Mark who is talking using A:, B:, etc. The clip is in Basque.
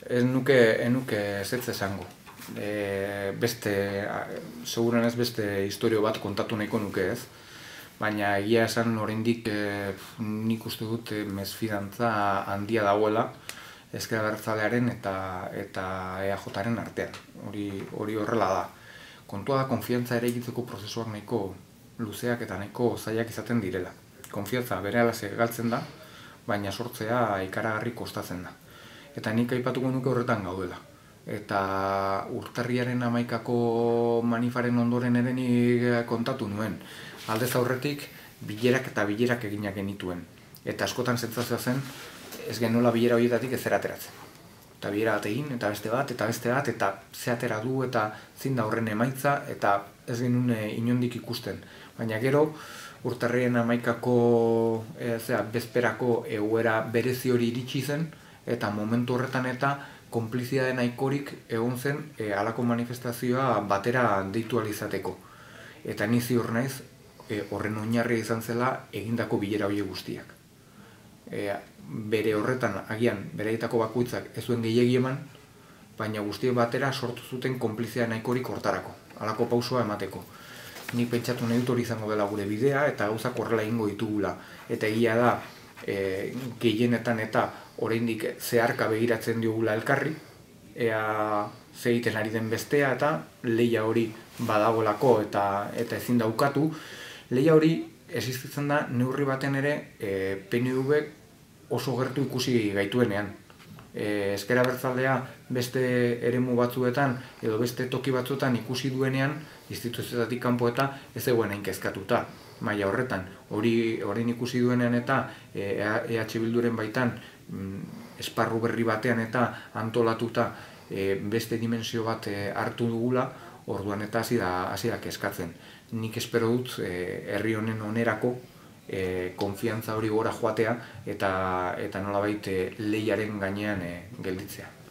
A: Ez nuke ezetz esango. Seguruenez beste istorio bat kontatu nahiko nuke ez. Baina egia esan oraindik nik uste dut mesfidantza handia dagoela ezker abertzalearen eta EAJaren artean. Hori horrela da. Kontua da konfiantza eraikitzeko prozesuak nahiko luzeak eta nahiko zailak izaten direla. Konfiantza berehala galtzen da, baina sortzea ikaragarri kostatzen da. Eta nik aipatuko nuke horretan gaudela. Eta urtarriaren 11ko manifaren ondoren ere nik kontatu nuen. Aldez aurretik bilerak eginak genituen. Eta askotan sentsazioa zen ez genuela bilera horietatik ezer ateratzen. Eta bilera bat egin, eta beste bat, eta ze atera du, eta zein da horren emaitza, eta ez genuen inondik ikusten. Baina gero, urtarriaren 11ko bezperako egoera berezi hori iritsi zen, eta momentu horretan eta konplizidade nahikorik egon zen halako manifestazioa batera deitu ahal izateko. Eta ni ziur naiz horren oinarria izan zela egindako bilera horiek guztiak. Bere horretan, agian, bereitako bakoitzak ez zuen gehiegi eman, baina guztiek batera sortu zuten konplizidade nahikorik hortarako, halako pausoa emateko. Nik pentsatu nahi dut hori izango dela gure bidea eta gauzak horrela egingo ditugula. Eta egia da, gehienetan eta oraindik zeharka begiratzen diogula elkarri, ea ze egiten ari den bestea eta lehia hori badagolako eta ezin da ukatu. Lehia hori existitzen da neurri baten ere PNV oso gertu ikusi gaituenean. Ezker abertzalea beste eremu batzuetan edo beste toki batzuetan ikusi duenean instituzioetatik kanpo eta ez zegoen hain kezkatuta. Maila horretan, orain ikusi duenean eta EH Bilduren baitan esparru berri batean eta antolatuta beste dimensio bat hartu dugula, orduan eta hasi da kezkatzen. Nik espero dut herri honen onerako konfiantza hori gora joatea eta nolabait lehiaren gainean gelditzea.